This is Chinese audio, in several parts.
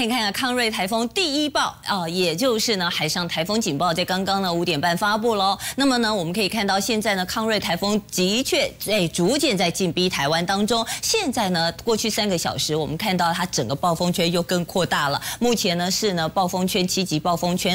看看啊，康瑞台风第一报也就是呢海上台风警报，在刚刚呢5点半发布喽。那么呢，我们可以看到现在呢，康瑞台风的确逐渐在进逼台湾当中。现在呢，过去3个小时，我们看到它整个暴风圈又更扩大了。目前呢是呢暴风圈7级暴风圈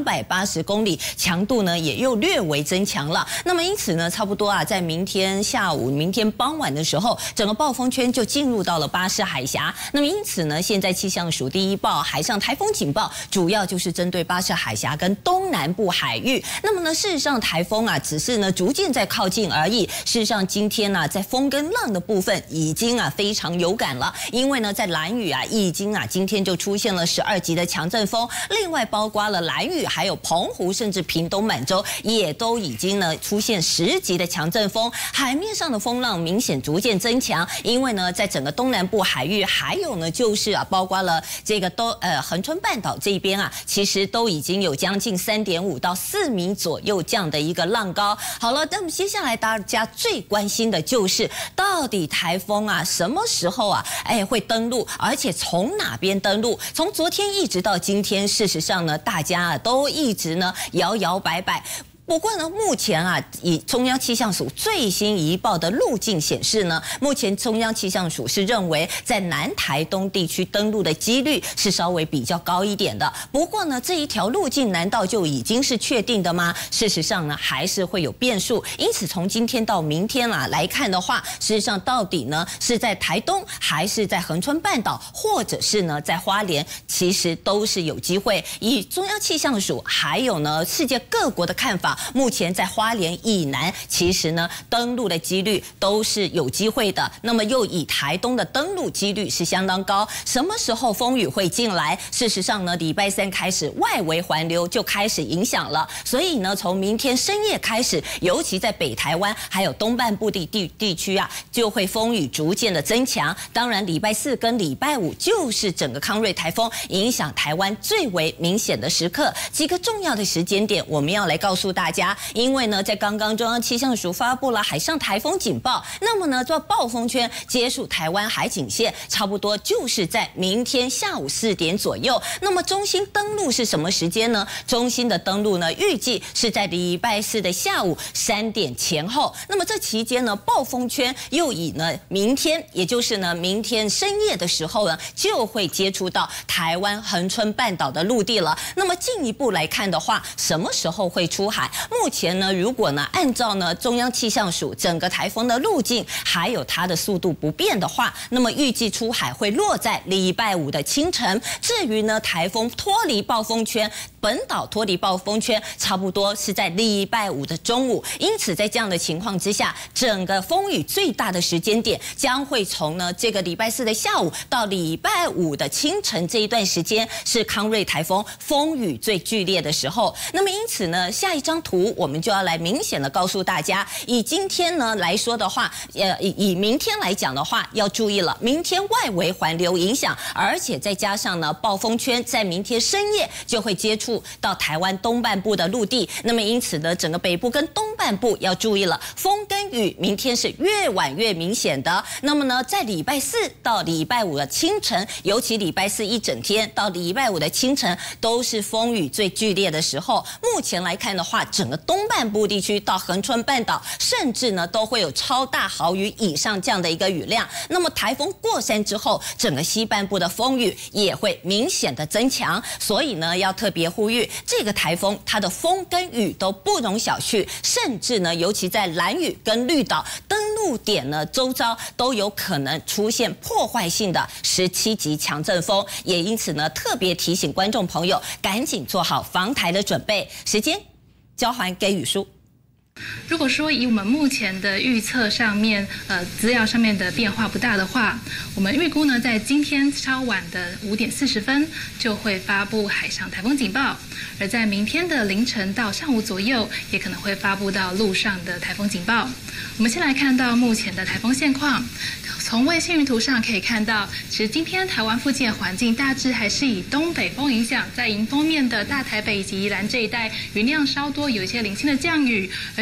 280公里，强度呢也又略微增强了。那么因此呢，差不多啊，在明天下午、明天傍晚的时候，整个暴风圈就进入到了巴士海峡。那么因此呢，现在气象署第一报海上台风警报，主要就是针对巴士海峡跟东南部海域。那么呢，事实上台风啊，只是呢逐渐在靠近而已。事实上，今天呢，在风跟浪的部分已经啊非常有感了，因为呢，在兰屿啊已经啊今天就出现了12级的强阵风，另外包括了兰屿、还有澎湖，甚至屏东满洲也都已经呢出现10级的强阵风，海面上的风浪明显逐渐增强。因为呢，在整个东南部海域，还有呢就是啊，包括了这个恒春半岛这边啊，其实都已经有将近3.5到4米左右这样的一个浪高。好了，那么接下来大家最关心的就是，到底台风啊什么时候啊会登陆，而且从哪边登陆？从昨天一直到今天，事实上呢，大家啊都一直呢摇摇摆摆。不过呢，目前啊，以中央气象署最新一报的路径显示呢，目前中央气象署是认为在南台东地区登陆的几率是稍微比较高一点的。不过呢，这一条路径难道就已经是确定的吗？事实上呢，还是会有变数。因此，从今天到明天啊来看的话，事实上到底呢是在台东，还是在恒春半岛，或者是呢在花莲，其实都是有机会。以中央气象署还有呢世界各国的看法。目前在花莲以南，其实呢登陆的几率都是有机会的。那么又以台东的登陆几率是相当高。什么时候风雨会进来？事实上呢，礼拜3开始外围环流就开始影响了。所以呢，从明天深夜开始，尤其在北台湾还有东半部地区啊，就会风雨逐渐的增强。当然，礼拜4跟礼拜5就是整个康瑞台风影响台湾最为明显的时刻。几个重要的时间点，我们要来告诉大家。因为呢，在刚刚中央气象署发布了海上台风警报，那么呢，这暴风圈接触台湾海警线，差不多就是在明天下午4点左右。那么中心登陆是什么时间呢？中心的登陆呢，预计是在礼拜4的下午3点前后。那么这期间呢，暴风圈又以呢明天，也就是呢明天深夜的时候呢，就会接触到台湾恒春半岛的陆地了。那么进一步来看的话，什么时候会出海？目前呢，如果呢按照呢中央气象署整个台风的路径还有它的速度不变的话，那么预计出海会落在礼拜5的清晨。至于呢台风脱离暴风圈，本岛脱离暴风圈，差不多是在礼拜5的中午。因此在这样的情况之下，整个风雨最大的时间点将会从呢这个礼拜4的下午到礼拜5的清晨这一段时间，是康瑞台风风雨最剧烈的时候。那么因此呢，下一张图我们就要来明显的告诉大家，以今天呢来说的话，以明天来讲的话，要注意了，明天外围环流影响，而且再加上呢暴风圈在明天深夜就会接触到台湾东半部的陆地。那么因此呢，整个北部跟东半部要注意了，风跟雨明天是越晚越明显的。那么呢，在礼拜4到礼拜5的清晨，尤其礼拜4一整天到礼拜5的清晨，都是风雨最剧烈的时候。目前来看的话，整个东半部地区到恒春半岛，甚至呢都会有超大豪雨以上这样的一个雨量。那么台风过山之后，整个西半部的风雨也会明显的增强。所以呢，要特别呼吁，这个台风它的风跟雨都不容小觑，甚至呢，尤其在兰屿跟绿岛登陆点呢周遭都有可能出现破坏性的17级强阵风。也因此呢，特别提醒观众朋友，赶紧做好防台的准备。时间交还给宇舒。 如果说以我们目前的预测上面，资料上面的变化不大的话，我们预估呢，在今天稍晚的5点40分就会发布海上台风警报，而在明天的凌晨到上午左右，也可能会发布到陆上的台风警报。我们先来看到目前的台风现况。从卫星云图上可以看到，其实今天台湾附近的环境大致还是以东北风影响，在迎风面的大台北以及宜兰这一带，云量稍多，有一些零星的降雨。而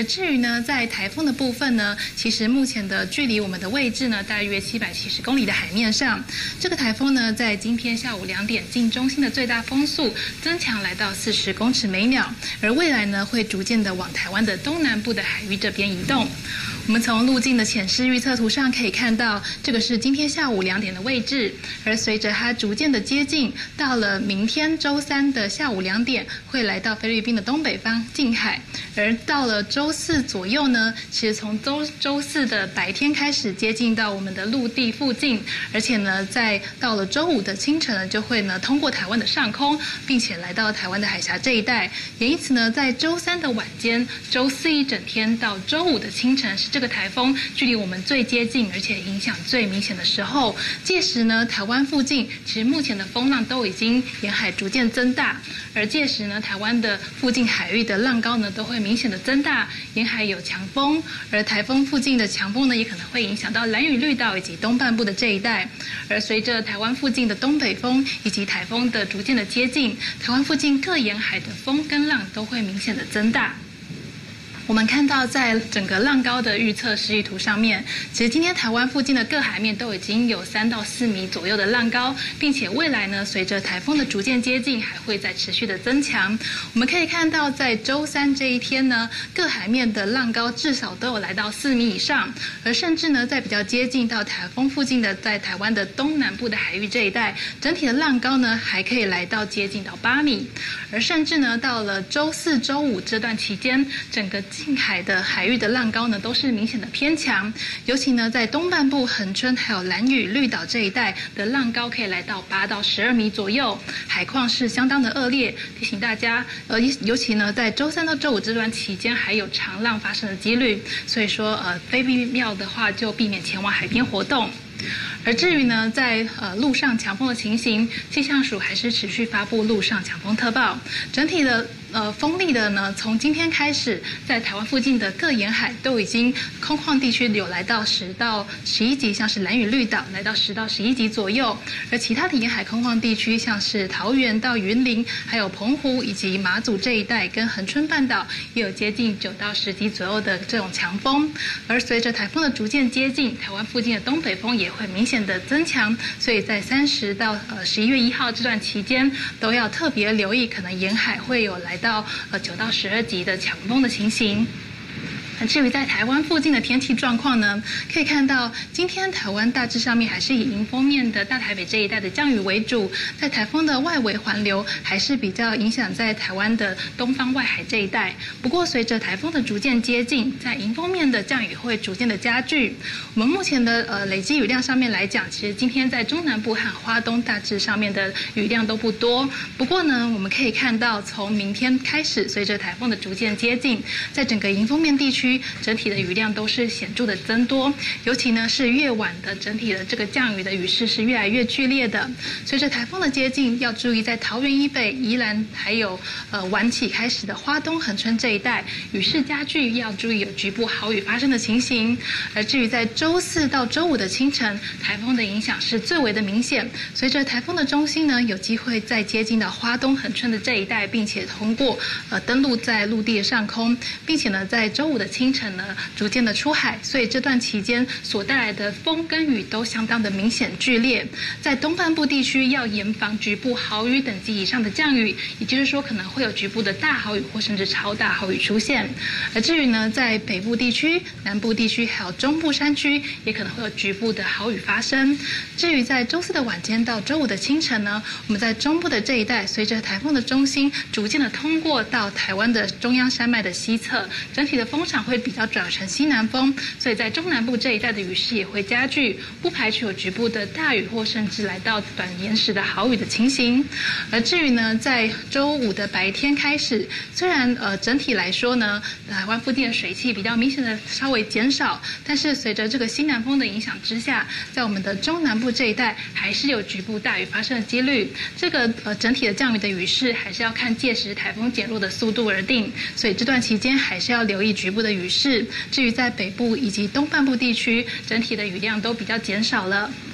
至于呢，在台风的部分呢，其实目前的距离我们的位置呢，大约770公里的海面上。这个台风呢，在今天下午2点近中心的最大风速增强来到40公尺每秒，而未来呢，会逐渐的往台湾的东南部的海域这边移动。我们从路径的浅视预测图上可以看到，这个是今天下午2点的位置，而随着它逐渐的接近，到了明天周3的下午2点，会来到菲律宾的东北方近海，而到了周4左右呢，其实从周4的白天开始接近到我们的陆地附近，而且呢，在到了周5的清晨呢，就会呢通过台湾的上空，并且来到台湾的海峡这一带，也因此呢，在周3的晚间、周4一整天到周5的清晨是这个台风距离我们最接近，而且影响最明显的时候。届时呢，台湾附近其实目前的风浪都已经沿海逐渐增大，而届时呢，台湾的附近海域的浪高呢都会明显的增大，沿海有强风，而台风附近的强风呢也可能会影响到兰屿绿岛以及东半部的这一带。而随着台湾附近的东北风以及台风的逐渐的接近，台湾附近各沿海的风跟浪都会明显的增大。我们看到，在整个浪高的预测示意图上面，其实今天台湾附近的各海面都已经有3到4米左右的浪高，并且未来呢，随着台风的逐渐接近，还会再持续的增强。我们可以看到，在周3这一天呢，各海面的浪高至少都有来到4米以上，而甚至呢，在比较接近到台风附近的，在台湾的东南部的海域这一带，整体的浪高呢，还可以来到接近到8米，而甚至呢，到了周4、周5这段期间，整个近海的海域的浪高呢都是明显的偏强，尤其呢在东半部恒春还有兰屿绿岛这一带的浪高可以来到8到12米左右，海况是相当的恶劣。提醒大家，尤其呢在周3到周5这段期间还有长浪发生的几率，所以说非必要的话就避免前往海边活动。而至于呢，在陆上强风的情形，气象署还是持续发布陆上强风特报。整体的风力的呢，从今天开始，在台湾附近的各沿海都已经空旷地区有来到10到11级，像是兰屿绿岛来到10到11级左右，而其他的沿海空旷地区，像是桃园到云林，还有澎湖以及马祖这一带，跟恒春半岛也有接近9到10级左右的这种强风。而随着台风的逐渐接近，台湾附近的东北风也会明显的增强，所以在30到11月1号这段期间，都要特别留意，可能沿海会有来到9到12级的强风的情形。至于在台湾附近的天气状况呢，可以看到今天台湾大致上面还是以迎风面的大台北这一带的降雨为主，在台风的外围环流还是比较影响在台湾的东方外海这一带。不过随着台风的逐渐接近，在迎风面的降雨会逐渐的加剧。我们目前的累积雨量上面来讲，其实今天在中南部和花东大致上面的雨量都不多。不过呢，我们可以看到从明天开始，随着台风的逐渐接近，在整个迎风面地区整体的雨量都是显著的增多，尤其呢是越晚的整体的这个降雨的雨势是越来越剧烈的。随着台风的接近，要注意在桃园以北、宜兰还有晚起开始的花东恒春这一带雨势加剧，要注意有局部豪雨发生的情形。而至于在周4到周5的清晨，台风的影响是最为的明显。随着台风的中心呢，有机会再接近到花东恒春的这一带，并且通过登陆在陆地的上空，并且呢在周5的清晨呢逐渐的出海，所以这段期间所带来的风跟雨都相当的明显剧烈。在东半部地区要严防局部豪雨等级以上的降雨，也就是说可能会有局部的大豪雨或甚至超大豪雨出现。而至于呢，在北部地区、南部地区还有中部山区，也可能会有局部的豪雨发生。至于在周4的晚间到周5的清晨呢，我们在中部的这一带，随着台风的中心逐渐的通过到台湾的中央山脉的西侧，整体的风场会比较转成西南风，所以在中南部这一带的雨势也会加剧，不排除有局部的大雨或甚至来到短延时的豪雨的情形。而至于呢，在周5的白天开始，虽然整体来说呢，台湾附近的水汽比较明显的稍微减少，但是随着这个西南风的影响之下，在我们的中南部这一带还是有局部大雨发生的几率。这个整体的降雨的雨势还是要看届时台风减弱的速度而定，所以这段期间还是要留意局部的雨势。至于在北部以及东半部地区，整体的雨量都比较减少了。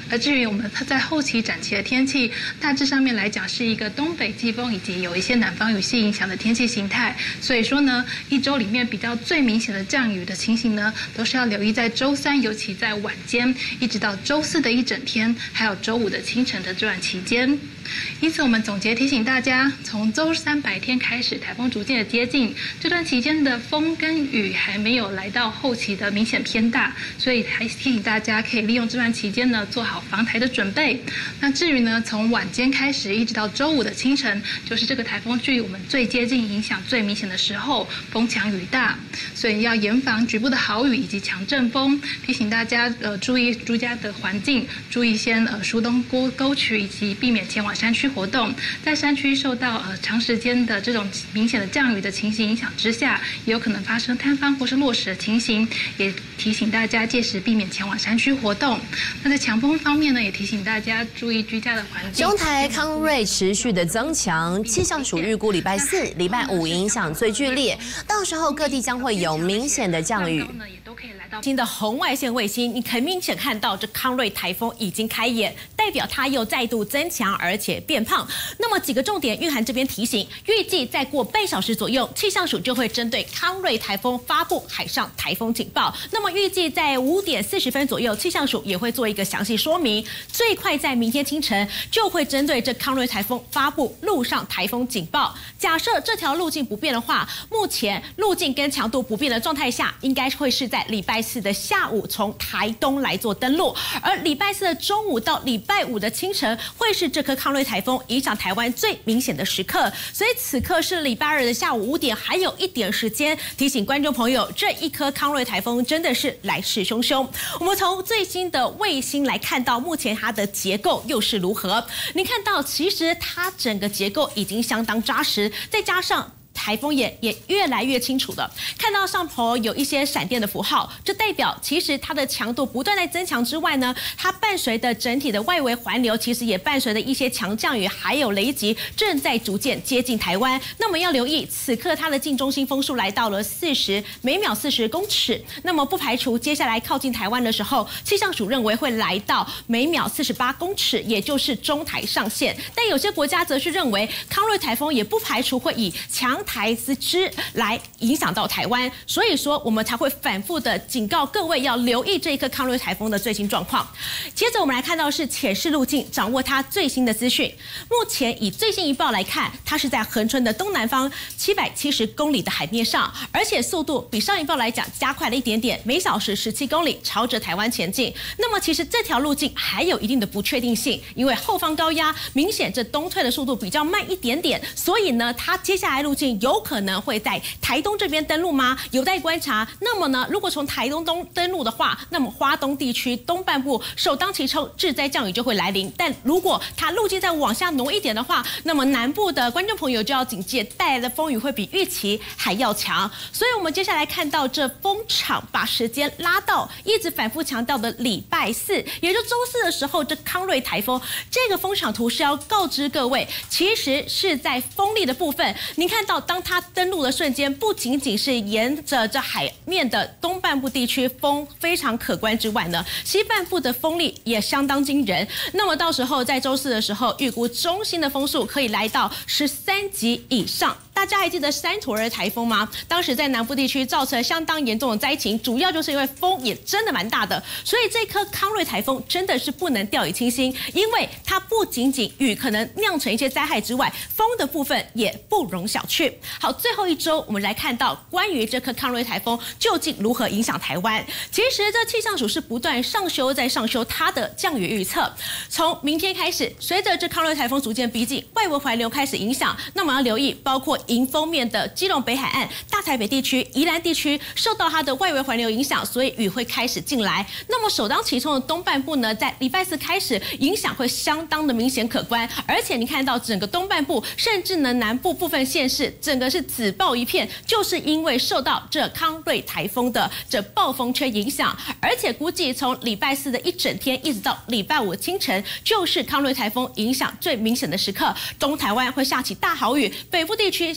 而至于我们在后期展期的天气，大致上面来讲是一个东北季风以及有一些南方雨系影响的天气形态。所以说呢，一周里面比较最明显的降雨的情形呢，都是要留意在周三，尤其在晚间，一直到周四的一整天，还有周五的清晨的这段期间。因此，我们总结提醒大家，从周三白天开始，台风逐渐的接近，这段期间的风跟雨还没有来到后期的明显偏大，所以还提醒大家可以利用这段期间呢，做好防台的准备。那至于呢，从晚间开始一直到周五的清晨，就是这个台风距离我们最接近、影响最明显的时候，风强雨大，所以要严防局部的豪雨以及强阵风。提醒大家注意住家的环境，注意先疏通沟渠，以及避免前往山区活动。在山区受到长时间的这种明显的降雨的情形影响之下，也有可能发生坍方或是落石的情形，也提醒大家届时避免前往山区活动。那在强风方面呢，也提醒大家注意居家的环境。 中台康瑞持续的增强，气象署预估礼拜四、礼拜五影响最剧烈，到时候各地将会有明显的降雨。 新的红外线卫星，你很明显看到这康瑞台风已经开眼，代表它又再度增强，而且变胖。那么几个重点，蕴含这边提醒，预计再过半小时左右，气象署就会针对康瑞台风发布海上台风警报。那么预计在5点40分左右，气象署也会做一个详细说明，最快在明天清晨就会针对这康瑞台风发布陆上台风警报。假设这条路径不变的话，目前路径跟强度不变的状态下，应该会是在礼拜四的下午从台东来做登陆，而礼拜四的中午到礼拜五的清晨会是这颗康瑞台风影响台湾最明显的时刻，所以此刻是礼拜二的下午5点，还有一点时间，提醒观众朋友，这一颗康瑞台风真的是来势汹汹。我们从最新的卫星来看到，目前它的结构又是如何？您看到，其实它整个结构已经相当扎实，再加上台风眼也越来越清楚的看到上头有一些闪电的符号，这代表其实它的强度不断在增强之外呢，它伴随的整体的外围环流，其实也伴随的一些强降雨还有雷击正在逐渐接近台湾。那么要留意，此刻它的近中心风速来到了每秒40公尺，那么不排除接下来靠近台湾的时候，气象署认为会来到每秒48公尺，也就是中台上限。但有些国家则是认为康瑞台风也不排除会以强台资之来影响到台湾，所以说我们才会反复的警告各位要留意这一颗康瑞台风的最新状况。接着我们来看到是浅势路径，掌握它最新的资讯。目前以最新一报来看，它是在恒春的东南方770公里的海面上，而且速度比上一报来讲加快了一点点，每小时17公里，朝着台湾前进。那么其实这条路径还有一定的不确定性，因为后方高压明显这东退的速度比较慢一点点，所以呢，它接下来路径有可能会在台东这边登陆吗？有待观察。那么呢，如果从台东登陆的话，那么花东地区东半部首当其冲致灾降雨就会来临。但如果它路径再往下挪一点的话，那么南部的观众朋友就要警戒，带来的风雨会比预期还要强。所以我们接下来看到这风场把时间拉到一直反复强调的礼拜四，也就周四的时候，这康瑞台风这个风场图是要告知各位，其实是在风力的部分，您看到当它登陆的瞬间，不仅仅是沿着这海面的东半部地区风非常可观之外呢，西半部的风力也相当惊人。那么到时候在周四的时候，预估中心的风速可以来到13级以上。大家还记得山土儿台风吗？当时在南部地区造成相当严重的灾情，主要就是因为风也真的蛮大的。所以这颗康瑞台风真的是不能掉以轻心，因为它不仅仅雨可能酿成一些灾害之外，风的部分也不容小觑。好，最后一周我们来看到关于这颗康瑞台风究竟如何影响台湾。其实这气象署是不断上修再上修它的降雨预测。从明天开始，随着这康瑞台风逐渐逼近，外围环流开始影响，那么要留意包括迎风面的基隆北海岸、大台北地区、宜兰地区受到它的外围环流影响，所以雨会开始进来。那么首当其冲的东半部呢，在礼拜四开始影响会相当的明显可观，而且你看到整个东半部甚至呢南部部分县市整个是紫爆一片，就是因为受到这康瑞台风的这暴风圈影响，而且估计从礼拜四的一整天一直到礼拜五清晨，就是康瑞台风影响最明显的时刻。东台湾会下起大豪雨，北部地区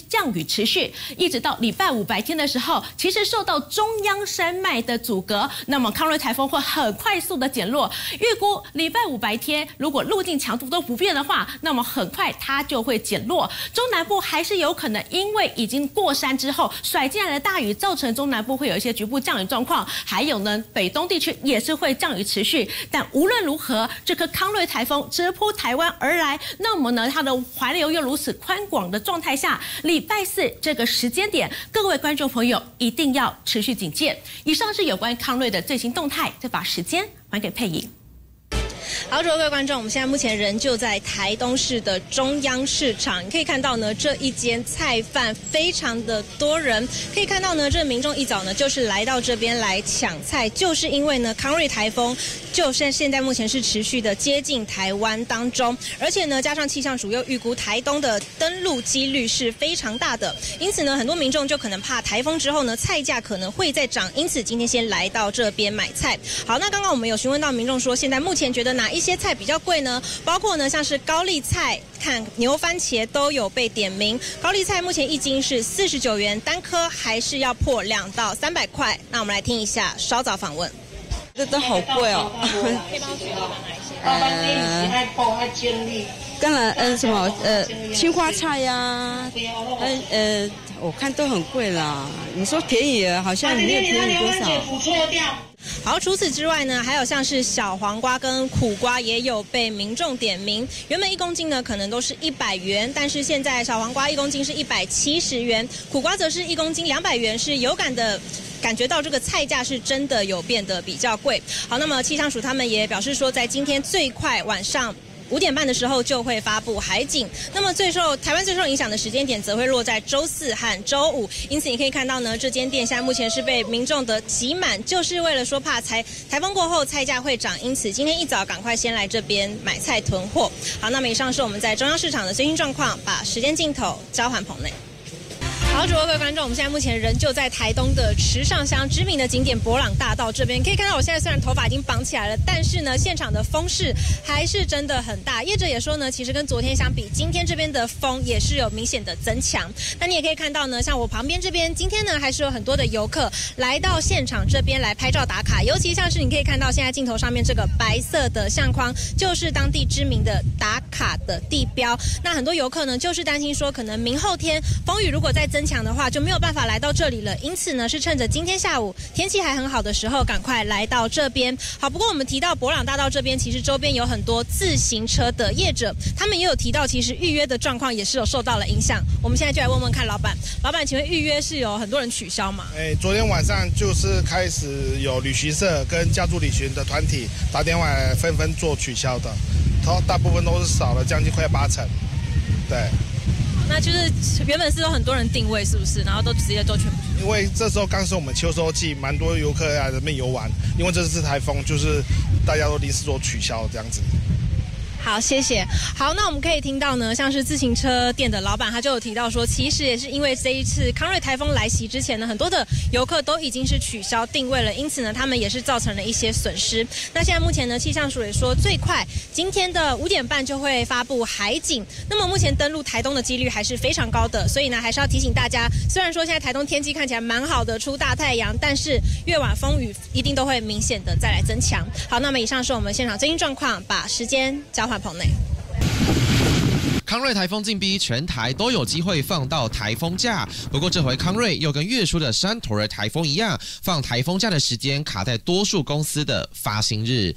降雨持续，一直到礼拜五白天的时候，其实受到中央山脉的阻隔，那么康瑞台风会很快速的减弱。预估礼拜五白天如果路径强度都不变的话，那么很快它就会减弱。中南部还是有可能因为已经过山之后甩进来的大雨，造成中南部会有一些局部降雨状况。还有呢，北东地区也是会降雨持续。但无论如何，这颗康瑞台风直扑台湾而来，那么呢，它的环流又如此宽广的状态下，礼拜四这个时间点，各位观众朋友一定要持续警戒。以上是有关康瑞的最新动态，再把时间还给佩莹。 好，各位观众，我们现在目前人就在台东市的中央市场，你可以看到呢，这一间菜贩非常的多人，可以看到呢，这民众一早呢就是来到这边来抢菜，就是因为呢康瑞台风就是现在目前是持续的接近台湾当中，而且呢加上气象署又预估台东的登陆几率是非常大的，因此呢很多民众就可能怕台风之后呢菜价可能会再涨，因此今天先来到这边买菜。好，那刚刚我们有询问到民众说，现在目前觉得哪一些菜比较贵呢？包括呢像是高丽菜、看牛番茄都有被点名。高丽菜目前一斤是49元，单颗还是要破200到300块。那我们来听一下稍早访问。 这都好贵哦。当然，什么青花菜呀，我看都很贵啦。你说便宜好像没有便宜多少。 好，除此之外呢，还有像是小黄瓜跟苦瓜也有被民众点名。原本1公斤呢可能都是100元，但是现在小黄瓜1公斤是170元，苦瓜则是1公斤200元，是有感觉到这个菜价是真的有变得比较贵。好，那么气象署他们也表示说，在今天最快晚上5点半的时候就会发布海警，那么台湾最受影响的时间点则会落在周4和周5，因此你可以看到呢，这间店现在目前是被民众的挤满，就是为了说怕台风过后菜价会涨，因此今天一早赶快先来这边买菜囤货。好，那么以上是我们在中央市场的最新状况，把时间镜头交还棚内。好，各位观众，我们现在目前人就在台东的池上乡知名的景点伯朗大道这边，可以看到我现在虽然头发已经绑起来了，但是呢，现场的风势还是真的很大。业者也说呢，其实跟昨天相比，今天这边的风也是有明显的增强。那你也可以看到呢，像我旁边这边，今天呢还是有很多的游客来到现场这边来拍照打卡，尤其像是你可以看到现在镜头上面这个白色的相框，就是当地知名的打卡的地标。那很多游客呢，就是担心说，可能明后天风雨如果再增强的话，就没有办法来到这里了。因此呢，是趁着今天下午天气还很好的时候，赶快来到这边。好，不过我们提到伯朗大道这边，其实周边有很多自行车的业者，他们也有提到，其实预约的状况也是有受到了影响。我们现在就来问问看老板，请问预约是有很多人取消吗？ 昨天晚上就是开始有旅行社跟家族旅行的团体打电话纷纷做取消的，大部分都是少了将近快80%。对。 那就是原本是有很多人定位，是不是？然后都直接都全部。 因为这时候刚是我们秋收季，蛮多游客来这边游玩。因为这次台风，就是大家都临时做取消这样子。 好，谢谢。好，那我们可以听到呢，像是自行车店的老板，他就有提到说，其实也是因为这一次康瑞台风来袭之前呢，很多的游客都已经是取消定位了，因此呢，他们也是造成了一些损失。那现在目前呢，气象署也说，最快今天的5点半就会发布海警。那么目前登陆台东的几率还是非常高的，所以呢，还是要提醒大家，虽然说现在台东天气看起来蛮好的，出大太阳，但是越晚风雨一定都会明显的再来增强。好，那么以上是我们现场最新状况，把时间交还棚内。 康瑞台风进逼，全台都有机会放到台风假。不过这回康瑞又跟月初的山头儿台风一样，放台风假的时间卡在多数公司的发薪日。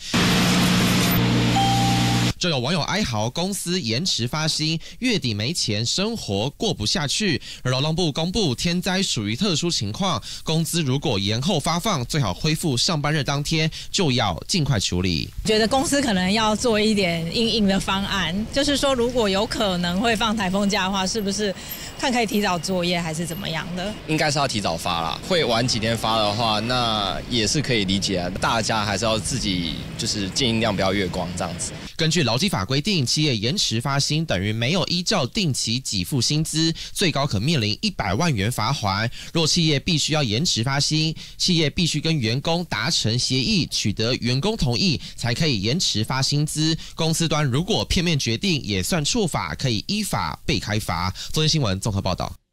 就有网友哀嚎，公司延迟发薪，月底没钱，生活过不下去。而劳动部公布，天灾属于特殊情况，工资如果延后发放，最好恢复上班日当天就要尽快处理。 觉得公司可能要做一点因应的方案，就是说如果有可能会放台风假的话，是不是看可以提早作业还是怎么样的？ 应该是要提早发啦，会晚几天发的话，那也是可以理解啊。大家还是要自己就是尽量不要月光这样子。 根据劳基法规定，企业延迟发薪等于没有依照定期给付薪资，最高可面临100万元罚锾。若企业必须要延迟发薪，企业必须跟员工达成协议，取得员工同意，才可以延迟发薪资。公司端如果片面决定，也算触法，可以依法被开罚。中天新闻综合报道。